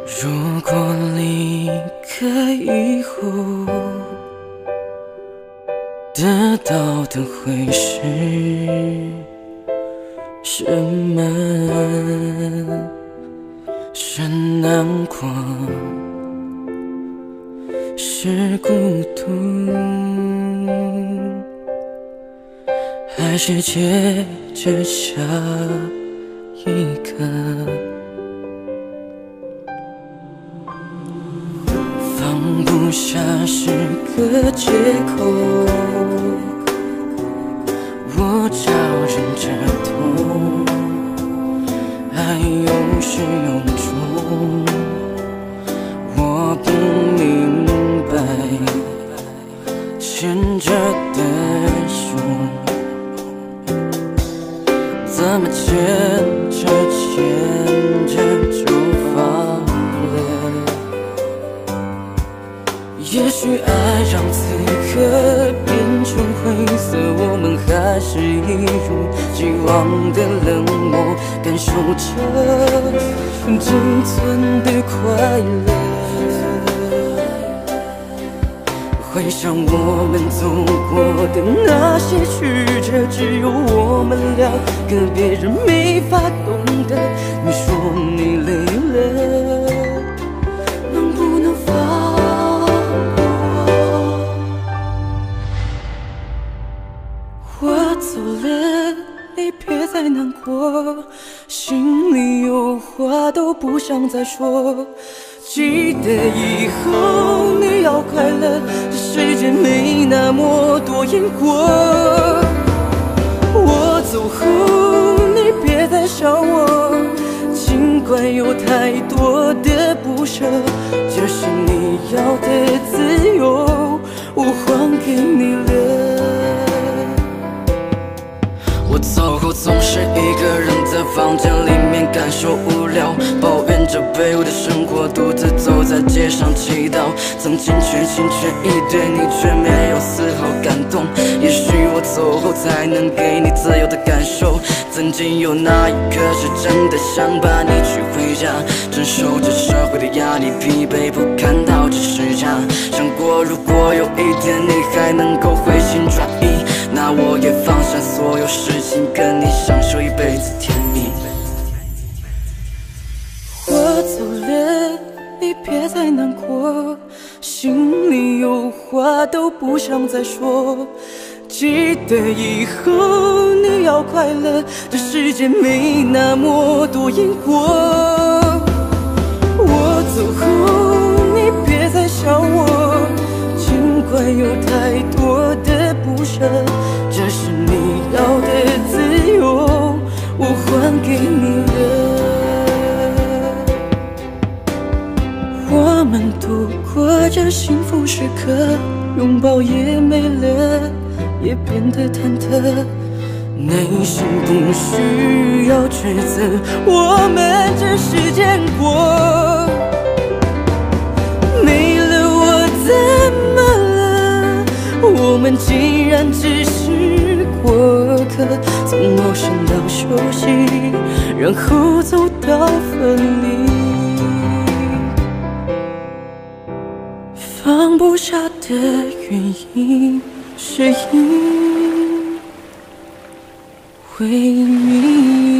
如果离开以后，得到的会是什么？是难过，是孤独，还是接着下一个？放不下是个借口，我招忍着痛，爱有始有终，我不明白牵着的手怎么牵着牵着就放了。也许爱让此刻变成灰色，我们还是一如既往的冷漠，感受着仅存的快乐。回想我们走过的那些曲折，只有我们两个，别人没法懂得。你说你累了，能不能放过？我走了，你别再难过，心里有话都不想再说。记得以后你要快乐，这世界没那么多因果。我走后你别再想我，尽管有太多的不舍，这是你要的自由，我还给你了。我走后总是一个人在房间里面感受无聊，抱怨着卑微的生活，独自走在街上祈祷。曾经全心全意对你，却没有丝毫感动。也许我走后才能给你自由的感受。曾经有那一刻是真的想把你娶回家，承受着社会的压力，疲惫不堪到这时差。想过如果有一天你还能够回心转意，那我也放下所有事情，跟你享受一辈子甜蜜。我走了，你别再难过，心里有话都不想再说。记得以后你要快乐，这世界没那么多因果。我走后你别再想我，尽管有太多的不舍，这是你要的自由，我还给你了。我们度过这幸福时刻，拥抱也没了，也变得忐忑。内心不需要抉择，我们只是见过。没了我怎么了？我们既然只是过客，从陌生到熟悉，然后走到分离。放不下的原因是因为你。